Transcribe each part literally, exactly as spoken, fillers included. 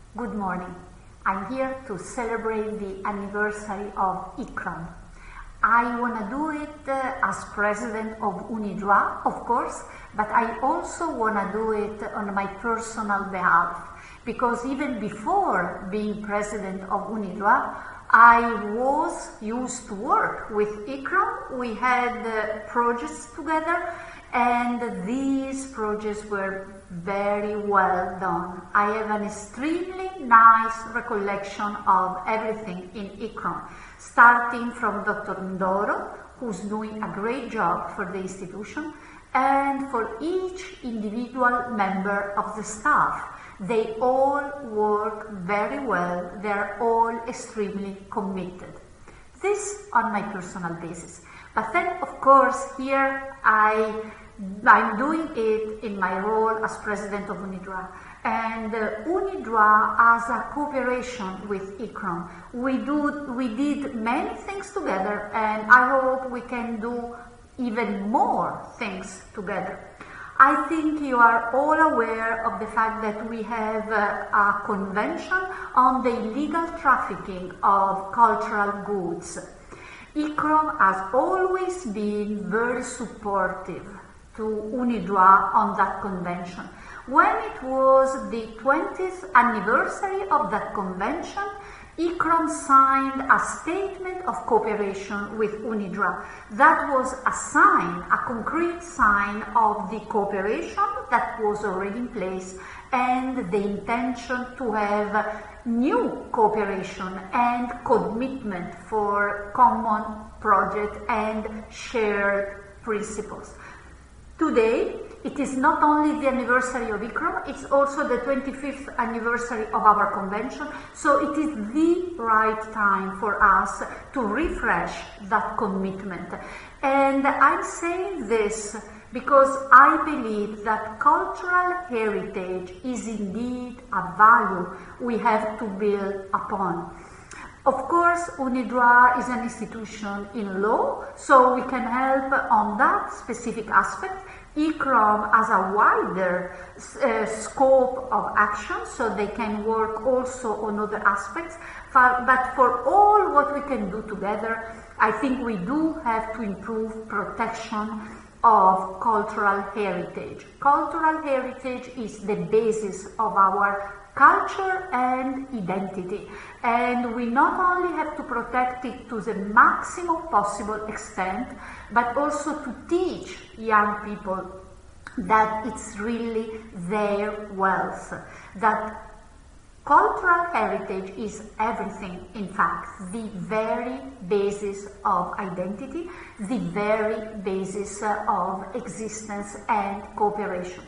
Good morning. I'm here to celebrate the anniversary of ICCROM. I want to do it uh, as president of UniDroit, of course, but I also want to do it on my personal behalf, because even before being president of UniDroit, I was used to work with ICCROM. We had uh, projects together, and these projects were very well done. I have an extremely nice recollection of everything in ICCROM, starting from Doctor Ndoro, who's doing a great job for the institution, and for each individual member of the staff. They all work very well, they're all extremely committed. This on my personal basis. But then, of course, here I, I'm doing it in my role as president of UniDroit. And uh, UniDroit as a cooperation with ICCROM. We, do, we did many things together, and I hope we can do even more things together. I think you are all aware of the fact that we have uh, a convention on the illegal trafficking of cultural goods. ICCROM has always been very supportive to UniDroit on that convention. When it was the twentieth anniversary of that convention, ICCROM signed a statement of cooperation with UniDroit. That was a sign, a concrete sign of the cooperation that was already in place and the intention to have new cooperation and commitment for common project and shared principles. Today, it is not only the anniversary of ICCROM, it's also the twenty-fifth anniversary of our convention, so it is the right time for us to refresh that commitment. And I'm saying this because I believe that cultural heritage is indeed a value we have to build upon. Of course, UniDroit is an institution in law, so we can help on that specific aspect. ICCROM has a wider uh, scope of action, so they can work also on other aspects. For, but for all what we can do together, I think we do have to improve protection of cultural heritage. Cultural heritage is the basis of our culture and identity, and we not only have to protect it to the maximum possible extent, but also to teach young people that it's really their wealth, that cultural heritage is everything, in fact, the very basis of identity, the very basis of existence and cooperation.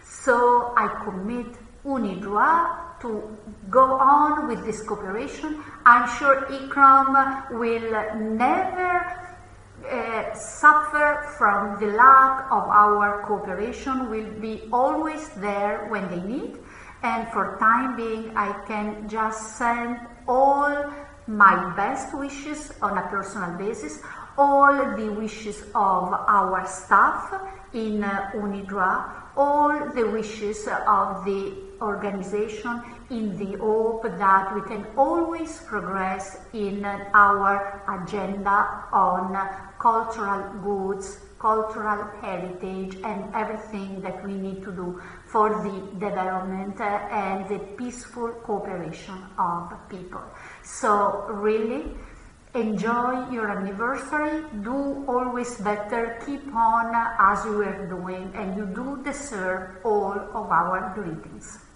So I commit UniDroit to go on with this cooperation. I'm sure ICCROM will never uh, suffer from the lack of our cooperation, will be always there when they need. And for time being, I can just send all my best wishes on a personal basis, all the wishes of our staff in uh, UniDroit, all the wishes of the organization, in the hope that we can always progress in our agenda on cultural goods, cultural heritage, and everything that we need to do for the development and the peaceful cooperation of people. So really, enjoy your anniversary, do always better, keep on as you are doing, and you do deserve all of our greetings.